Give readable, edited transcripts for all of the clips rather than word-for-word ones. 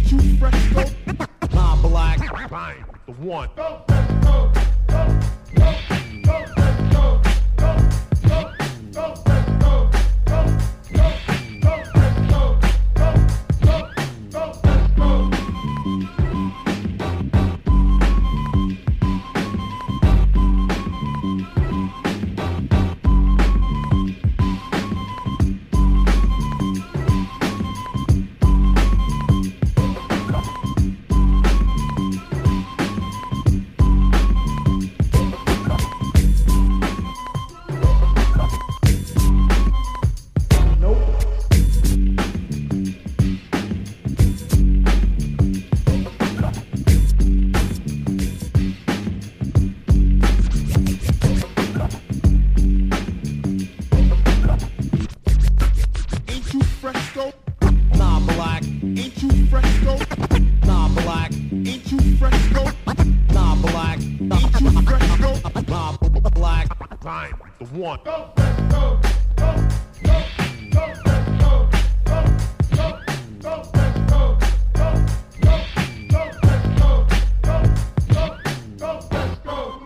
Ain't you fresco? Nah, black. Fine, the one. Go, go, go, go, go, go, go, go, go, go, go, go, go, Nah, black. Ain't you fresco? Nah, black. Ain't you fresco? Nah, black. Ain't you fresco? Nah, black. Fine, the one. Go, go, go, go, go, go, go, go, go, go, go, go, go, let's go.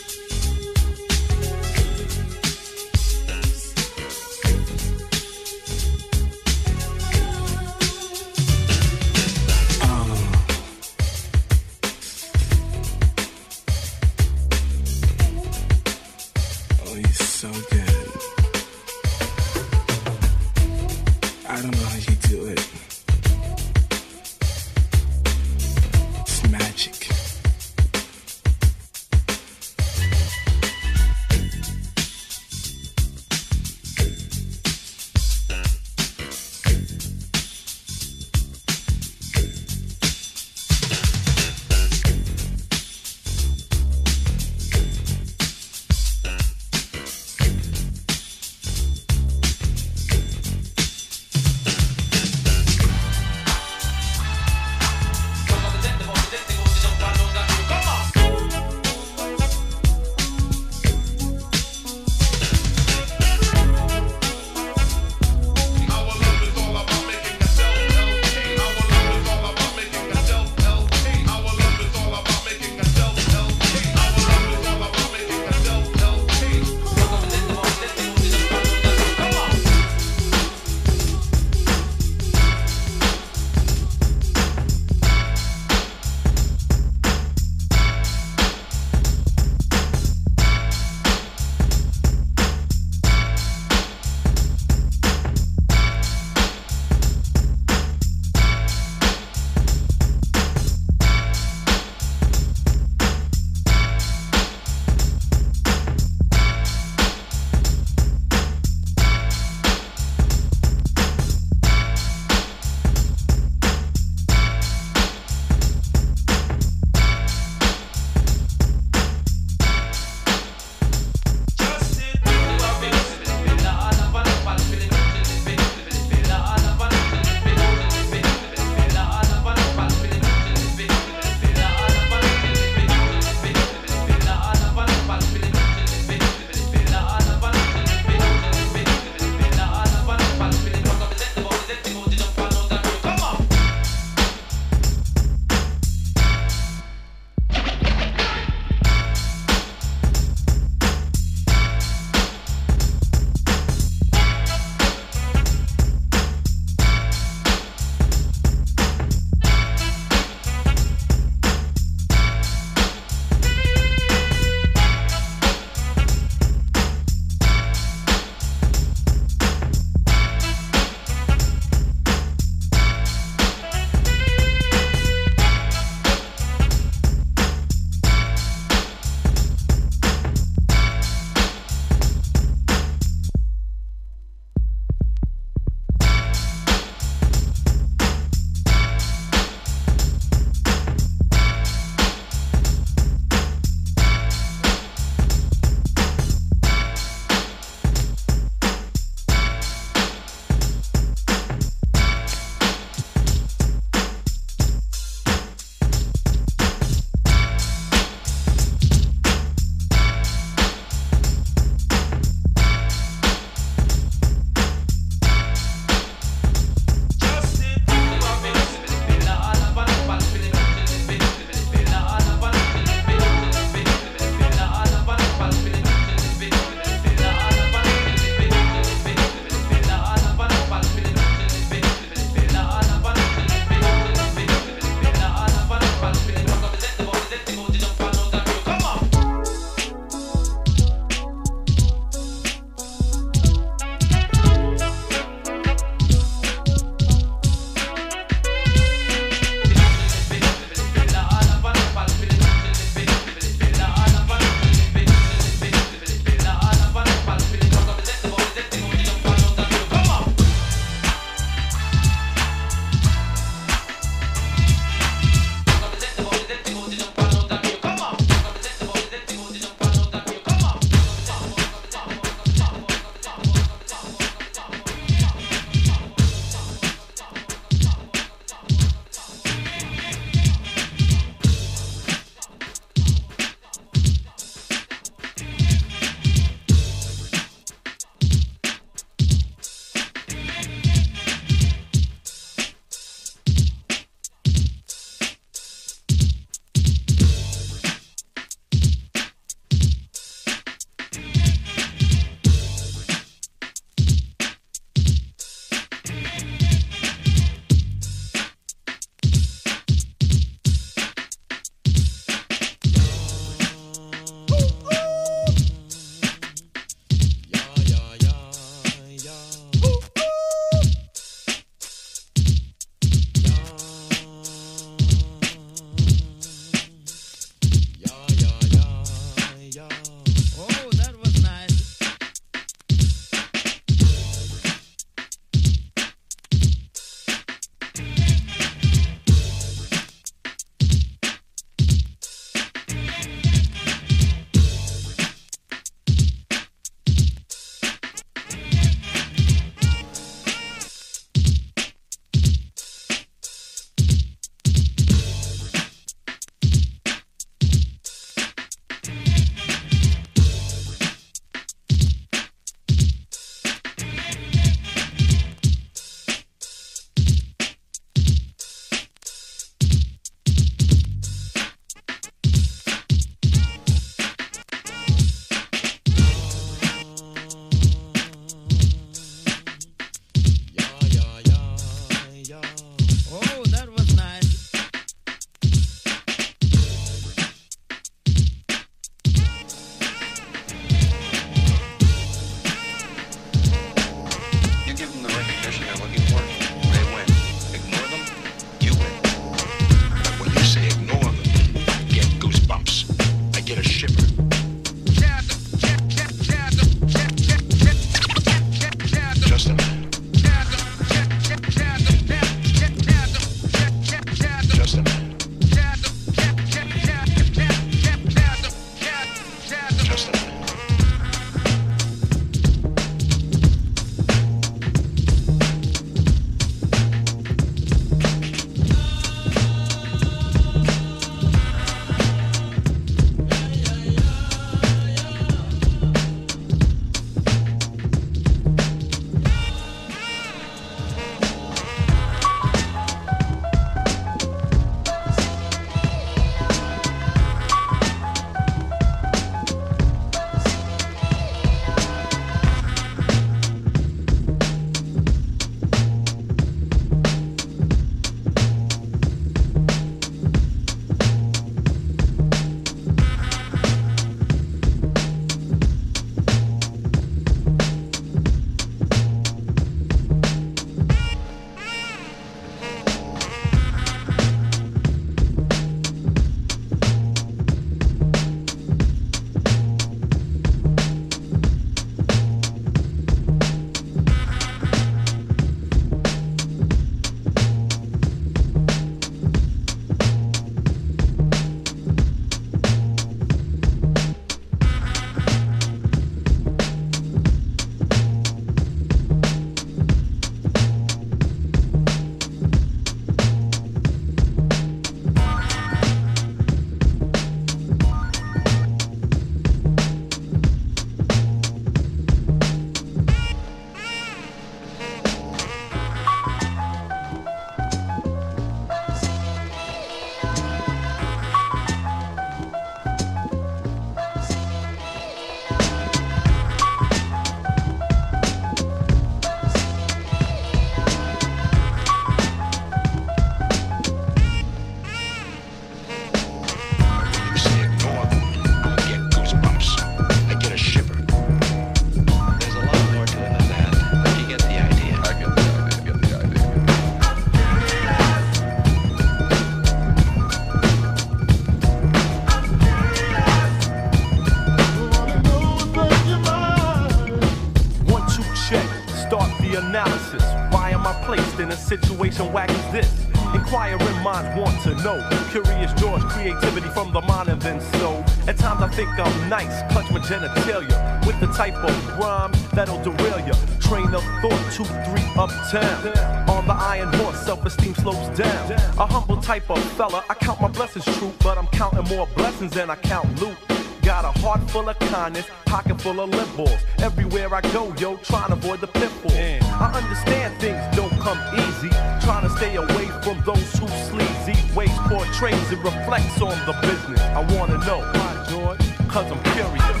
check, start the analysis. Why am I placed in a situation whack as this? Inquiring minds want to know. Curious George, creativity from the mind and then so. At times I think I'm nice, clutch my genitalia with the type of rhyme that'll derail ya. Train of thought, 2, 3 uptown. On the iron horse, self-esteem slows down. A humble type of fella, I count my blessings true, but I'm counting more blessings than I count loot. Got a heart full of kindness, pocket full of lip balls. Everywhere I go, yo, trying to avoid the pitfalls. I understand things don't come easy. Trying to stay away from those who sleazy ways portrays it reflects on the business. I wanna know why, George? Cause I'm curious.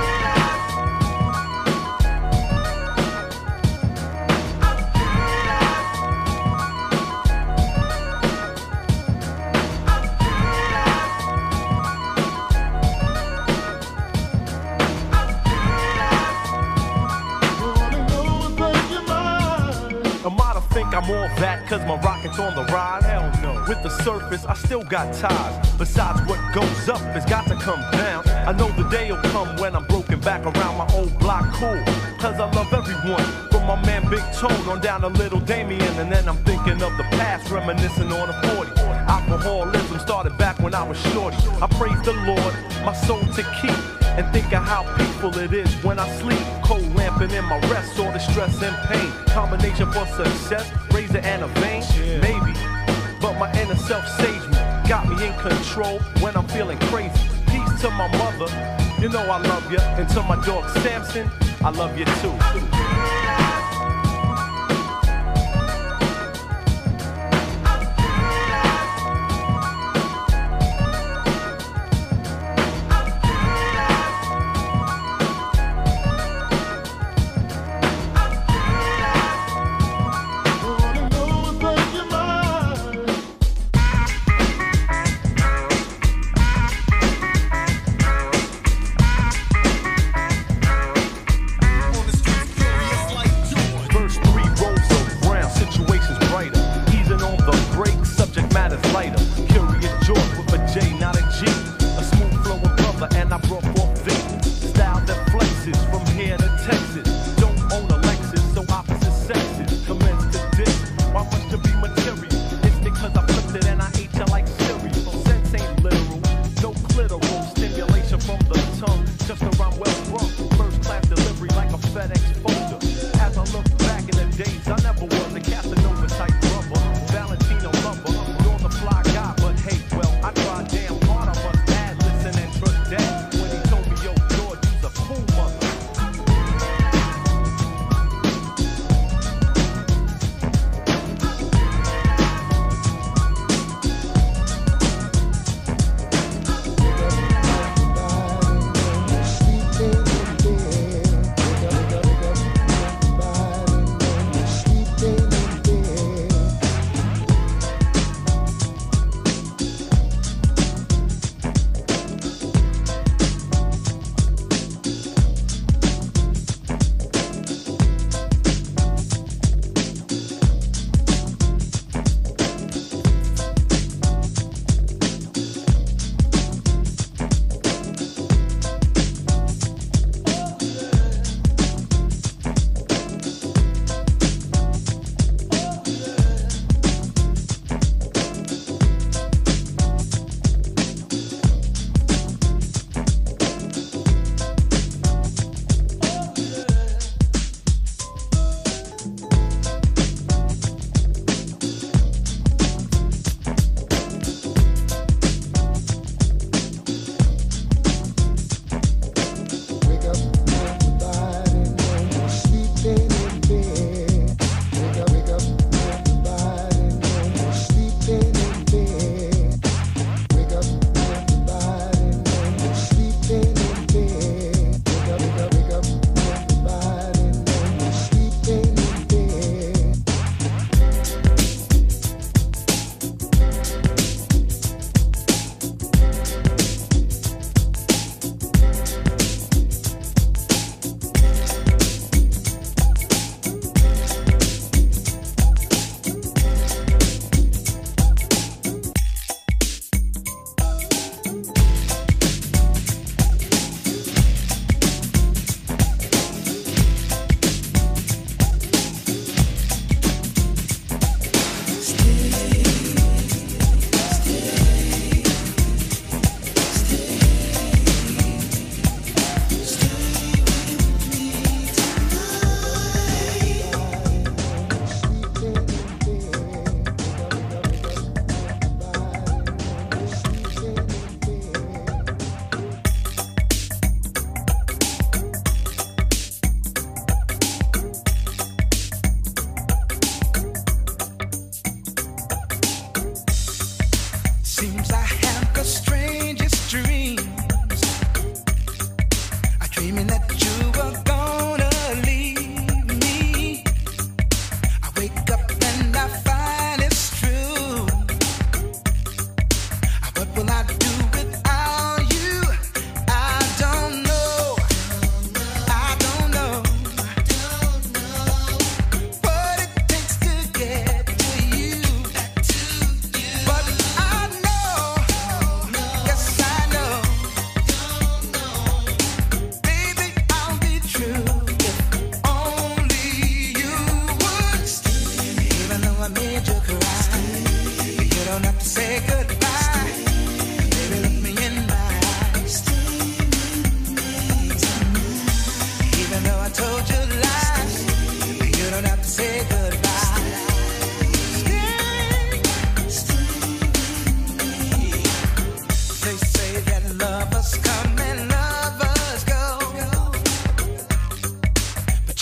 I'm all that cause my rocket's on the rise. Hell no. With the surface, I still got ties. Besides what goes up has got to come down. I know the day will come when I'm broken back around my old block cool. Cause I love everyone. From my man Big Tone on down to Little Damien. And then I'm thinking of the past, reminiscing on a 40. Alcoholism started back when I was shorty. I praise the Lord, my soul to keep. And think of how peaceful it is when I sleep. Cold lamping in my rest, all the stress and pain. Combination for success, razor and a vein. Maybe, but my inner self saves me. Got me in control when I'm feeling crazy. Peace to my mother, you know I love ya. And to my dog Samson, I love you too.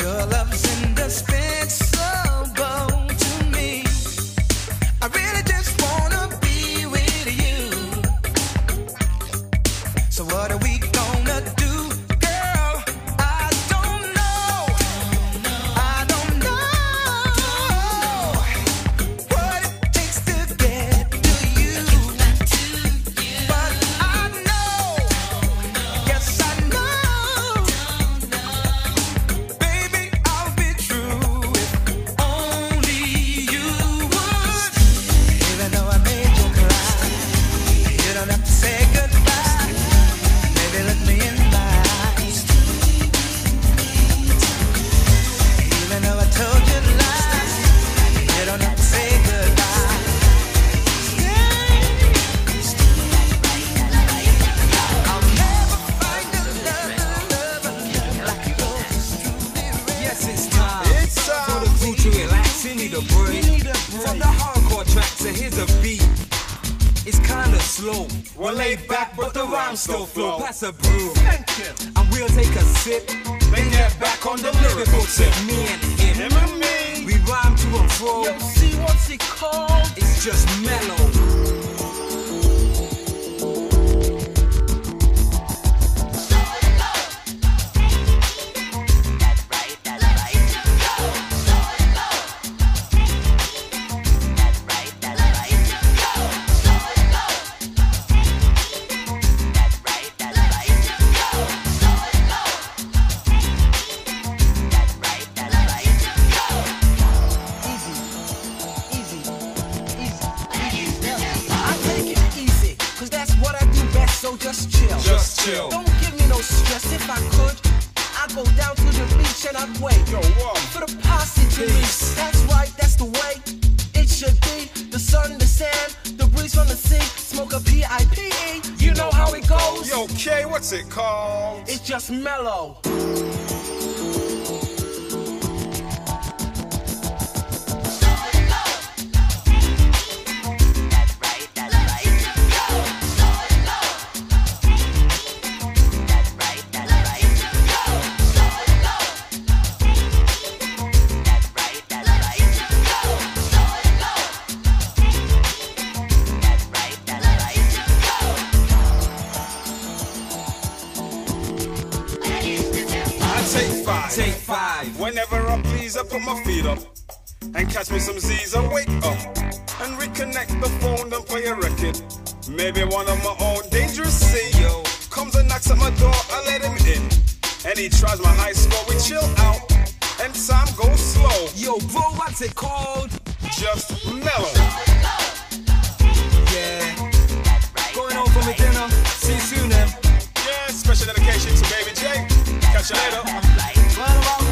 Your love's indispensable to me. I really just wanna be with you. So what are we gonna do, girl? I don't know. I don't know what it takes to get to you. But I know, yes I know, baby, I'll be true if only you would. Even though I made you cry, you don't have to say goodbye. Baby, look me in my eyes. Even though I told you lies, you don't have to say goodbye. I'll never find another lover like yours. Yes, it's time. It's For time. the crew to relax, you need a break. From the hardcore track to here's a beat. It's kinda slow. We're laid back, but the rhymes still flow. Pass a brew, and we'll take a sip. Then get back on the Lyrical tip, me and him. Him and me. We rhyme to and fro. Yo, see what's it called? It's just mellow. I take it easy, cause that's what I do best, so just chill. Just chill. Don't give me no stress. If I could, I'd go down to the beach and I'd wait Yo, what? for the posse to reach. That's right, that's the way it should be. The sun, the sand, the breeze from the sea. Smoke a P.I.P.E. You know how it goes. Yo, K, what's it called? It's just mellow. I take five. Take five. Whenever I please, I put my feet up and catch me some Z's. I wake up and reconnect the phone and play a record. Maybe one of my own. Dangerous C. Yo. Comes and knocks at my door. I let him in, and he tries my high score. We chill out, and time goes slow. Yo, bro, what's it called? Just mellow. Yeah. Going home for my dinner. See you soon, then. Yeah, special dedication to Baby J. Catch you later. Right about